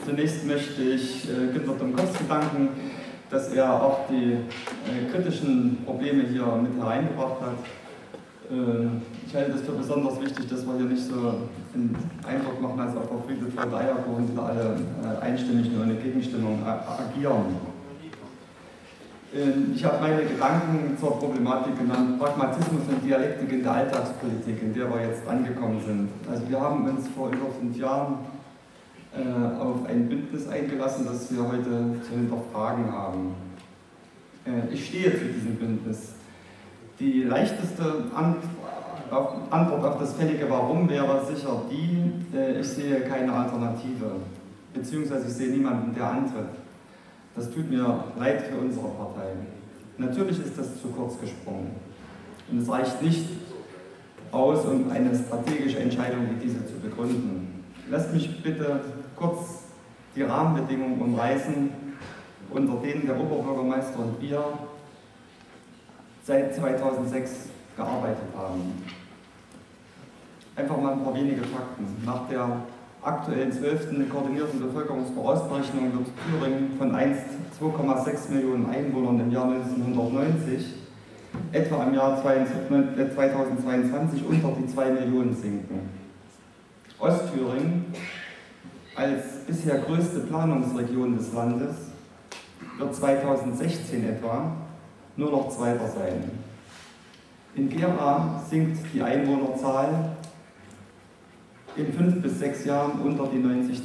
Zunächst möchte ich Günter Domkowski danken, dass er auch die kritischen Probleme hier mit hereingebracht hat. Ich halte es für besonders wichtig, dass wir hier nicht so einen Eindruck machen, als ob wir Friede, Freude, Eierkuchen wieder alle einstimmig nur in der Gegenstimmung agieren. Ich habe meine Gedanken zur Problematik genannt, Pragmatismus und Dialektik in der Alltagspolitik, in der wir jetzt angekommen sind. Also wir haben uns vor über 5 Jahren auf ein Bündnis eingelassen, das wir heute zu hinterfragen haben. Ich stehe zu diesem Bündnis. Die leichteste Antwort auf das fällige Warum wäre sicher die, ich sehe keine Alternative, beziehungsweise ich sehe niemanden, der antritt. Das tut mir leid für unsere Partei. Natürlich ist das zu kurz gesprungen. Und es reicht nicht aus, um eine strategische Entscheidung wie diese zu begründen. Lasst mich bitte kurz die Rahmenbedingungen umreißen, unter denen der Oberbürgermeister und wir seit 2006 gearbeitet haben. Einfach mal ein paar wenige Fakten. Nach der aktuellen 12. koordinierten Bevölkerungsvorausberechnung wird Thüringen von einst 2,6 Millionen Einwohnern im Jahr 1990 etwa im Jahr 2022 unter die 2 Millionen sinken. Ostthüringen als bisher größte Planungsregion des Landes wird 2016 etwa nur noch Zweiter sein. In Gera sinkt die Einwohnerzahl in 5 bis 6 Jahren unter die 90.000.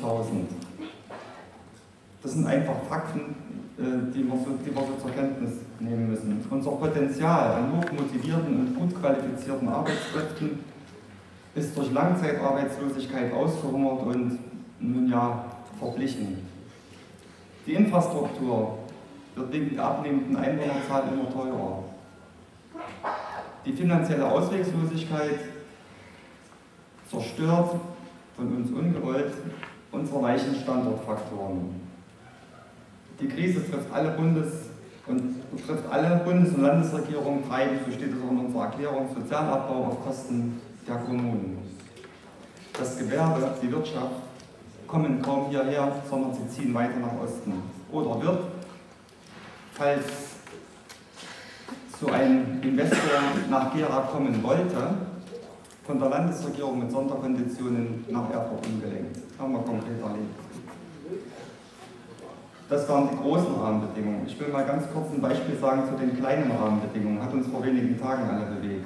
Das sind einfach Fakten, die wir so zur Kenntnis nehmen müssen. Unser Potenzial an hochmotivierten und gut qualifizierten Arbeitskräften ist durch Langzeitarbeitslosigkeit ausgehungert und nun ja verblichen. Die Infrastruktur wird wegen der abnehmenden Einwohnerzahl immer teurer. Die finanzielle Ausweglosigkeit zerstört, von uns ungewollt, unsere weichen Standortfaktoren. Die Krise trifft alle Bundes- und Landesregierungen, treiben, so steht es auch in unserer Erklärung, Sozialabbau auf Kosten der Kommunen. Das Gewerbe, die Wirtschaft, kommen kaum hierher, sondern sie ziehen weiter nach Osten. Oder wird, falls so ein Investor nach Gera kommen wollte, von der Landesregierung mit Sonderkonditionen nach Erfurt umgelenkt. Haben wir konkret erlebt. Das waren die großen Rahmenbedingungen. Ich will mal ganz kurz ein Beispiel sagen zu den kleinen Rahmenbedingungen. Hat uns vor wenigen Tagen alle bewegt.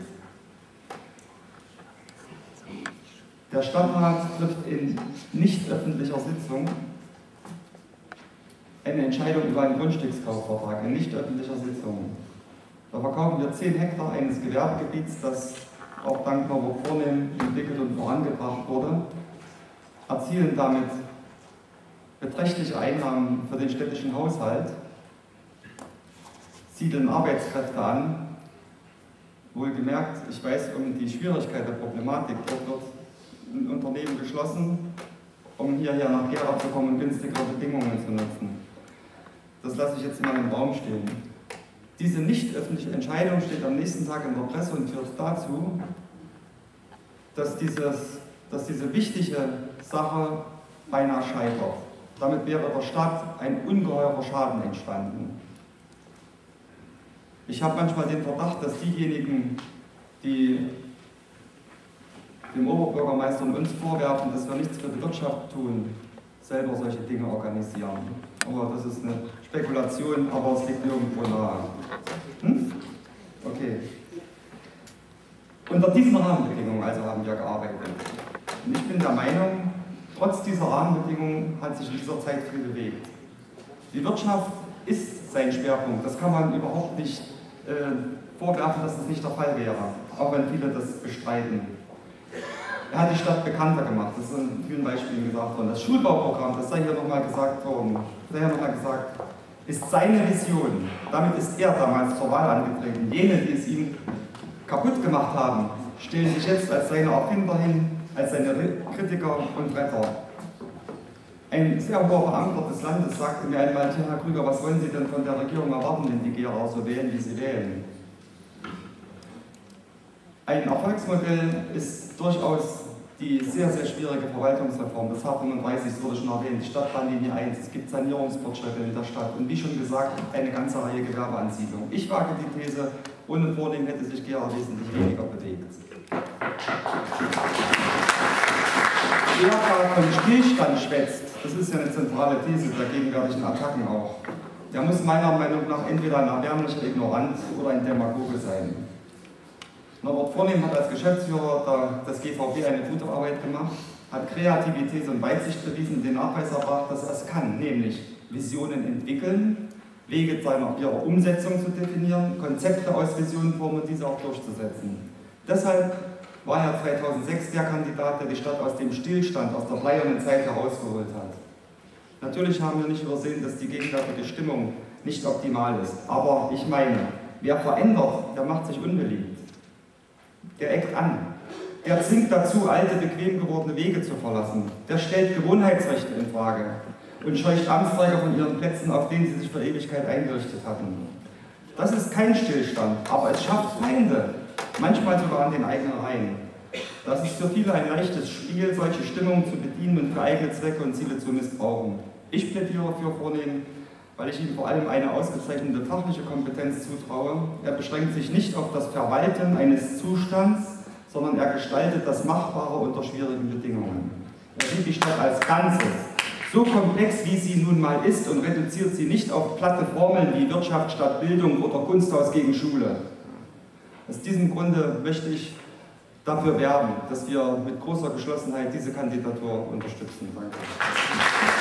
Der Stadtrat trifft in nicht öffentlicher Sitzung eine Entscheidung über einen Grundstückskaufvertrag, in nicht öffentlicher Sitzung. Da verkaufen wir 10 Hektar eines Gewerbegebiets, das auch dank Novo vornehm entwickelt und vorangebracht wurde, erzielen damit beträchtliche Einnahmen für den städtischen Haushalt, siedeln Arbeitskräfte an. Wohlgemerkt, ich weiß um die Schwierigkeit der Problematik, dort wird ein Unternehmen geschlossen, um hierher nach Gera zu kommen und günstigere Bedingungen zu nutzen. Das lasse ich jetzt mal im Raum stehen. Diese nicht öffentliche Entscheidung steht am nächsten Tag in der Presse und führt dazu, dass diese wichtige Sache beinahe scheitert. Damit wäre der Stadt ein ungeheurer Schaden entstanden. Ich habe manchmal den Verdacht, dass diejenigen, die dem Oberbürgermeister und uns vorwerfen, dass wir nichts für die Wirtschaft tun, selber solche Dinge organisieren. Aber das ist eine Spekulation, aber es liegt irgendwo nahe. Okay. Unter diesen Rahmenbedingungen also haben wir gearbeitet. Und ich bin der Meinung, trotz dieser Rahmenbedingungen hat sich in dieser Zeit viel bewegt. Die Wirtschaft ist sein Schwerpunkt. Das kann man überhaupt nicht vorwerfen, dass das nicht der Fall wäre, auch wenn viele das bestreiten. Er hat die Stadt bekannter gemacht, das ist in vielen Beispielen gesagt worden. Das Schulbauprogramm, das sei hier nochmal gesagt worden, ist seine Vision. Damit ist er damals zur Wahl angetreten. Jene, die es ihm kaputt gemacht haben, stellen sich jetzt als seine Erfinder hin, als seine Kritiker und Retter. Ein sehr hoher Beamter des Landes sagte mir einmal, Herr Krüger, was wollen Sie denn von der Regierung erwarten, wenn die Gera so wählen, wie sie wählen? Ein Erfolgsmodell ist durchaus die sehr, sehr schwierige Verwaltungsreform, das H35 wurde schon erwähnt, die Stadtbahnlinie 1, es gibt Sanierungsfortschritte in der Stadt und wie schon gesagt, eine ganze Reihe Gewerbeansiedlungen. Ich wage die These, ohne Vornehmen hätte sich Gera wesentlich weniger bewegt. Wer da von Stillstand schwätzt, das ist ja eine zentrale These der gegenwärtigen Attacken auch, der muss meiner Meinung nach entweder ein erbärmlicher Ignorant oder ein Demagoge sein. Norbert Vornehm hat als Geschäftsführer des GVB eine gute Arbeit gemacht, hat Kreativität und Weitsicht bewiesen, den Nachweis erbracht, dass er es kann, nämlich Visionen entwickeln, Wege ihrer Umsetzung zu definieren, Konzepte aus Visionen formen und diese auch durchzusetzen. Deshalb war er 2006 der Kandidat, der die Stadt aus dem Stillstand, aus der bleiernen Zeit herausgeholt hat. Natürlich haben wir nicht übersehen, dass die gegenwärtige Stimmung nicht optimal ist. Aber ich meine, wer verändert, der macht sich unbeliebt. Der eckt an. Der zwingt dazu, alte, bequem gewordene Wege zu verlassen. Der stellt Gewohnheitsrechte in Frage und scheucht Amtsträger von ihren Plätzen, auf denen sie sich für Ewigkeit eingerichtet hatten. Das ist kein Stillstand, aber es schafft Feinde, manchmal sogar an den eigenen Reihen. Das ist für viele ein leichtes Spiel, solche Stimmungen zu bedienen und für eigene Zwecke und Ziele zu missbrauchen. Ich plädiere für Vornehm, weil ich ihm vor allem eine ausgezeichnete fachliche Kompetenz zutraue. Er beschränkt sich nicht auf das Verwalten eines Zustands, sondern er gestaltet das Machbare unter schwierigen Bedingungen. Er sieht die Stadt als Ganzes, so komplex wie sie nun mal ist und reduziert sie nicht auf platte Formeln wie Wirtschaft statt Bildung oder Kunsthaus gegen Schule. Aus diesem Grunde möchte ich dafür werben, dass wir mit großer Geschlossenheit diese Kandidatur unterstützen. Danke.